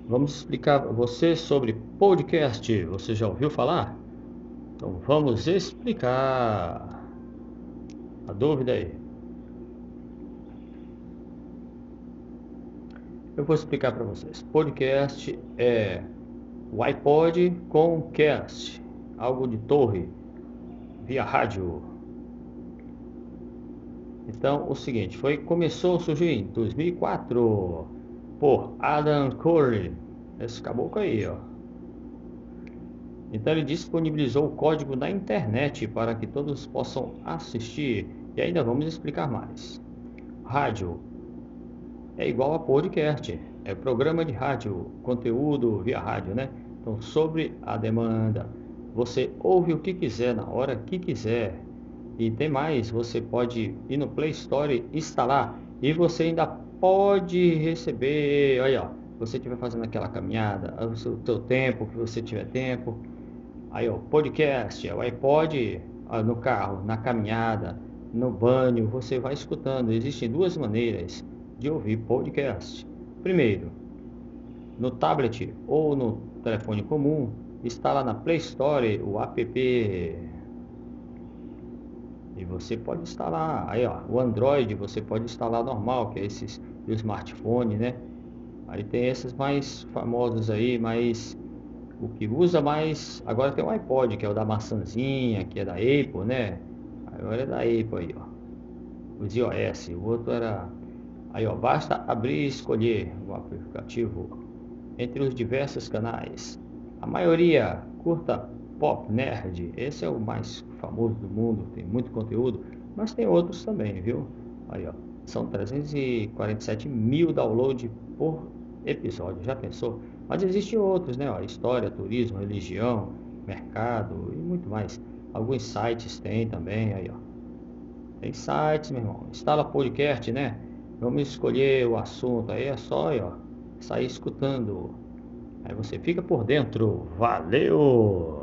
Vamos explicar a você sobre podcast. Você já ouviu falar? Então vamos explicar a dúvida aí. Eu vou explicar para vocês. Podcast é o iPod com cast, algo de torre, via rádio. Então, o seguinte, começou a surgir em 2004 por Adam Curry, esse caboclo aí, ó. Então ele disponibilizou o código na internet para que todos possam assistir. E ainda vamos explicar mais. Rádio é igual a podcast, é programa de rádio, conteúdo via rádio, né? Então, sobre a demanda, você ouve o que quiser na hora que quiser. E tem mais, você pode ir no Play Store, instalar e você ainda pode receber, olha, ó, você estiver fazendo aquela caminhada, o seu tempo, que você tiver tempo. Aí, ó, podcast, é o iPod no carro, na caminhada, no banho, você vai escutando. Existem duas maneiras de ouvir podcast. Primeiro, no tablet ou no telefone comum, está lá na Play Store o app. E você pode instalar, aí ó, o Android você pode instalar normal, que é esses do smartphone, né? Aí tem esses mais famosos aí, mas o que usa mais. Agora tem o iPod, que é o da maçãzinha, que é da Apple, né? Agora é da Apple aí, ó. Os iOS. O outro era. Aí, ó. Basta abrir e escolher o aplicativo entre os diversos canais. A maioria curta Pop Nerd. Esse é o mais famoso do mundo. Tem muito conteúdo. Mas tem outros também, viu? Aí, ó. São 347 mil downloads por episódio. Já pensou? Mas existem outros, né? Ó, história, turismo, religião, mercado e muito mais. Alguns sites tem também, aí ó. Tem sites, meu irmão. Instala podcast, né? Vamos escolher o assunto aí, é só aí, ó, sair escutando. Aí você fica por dentro. Valeu!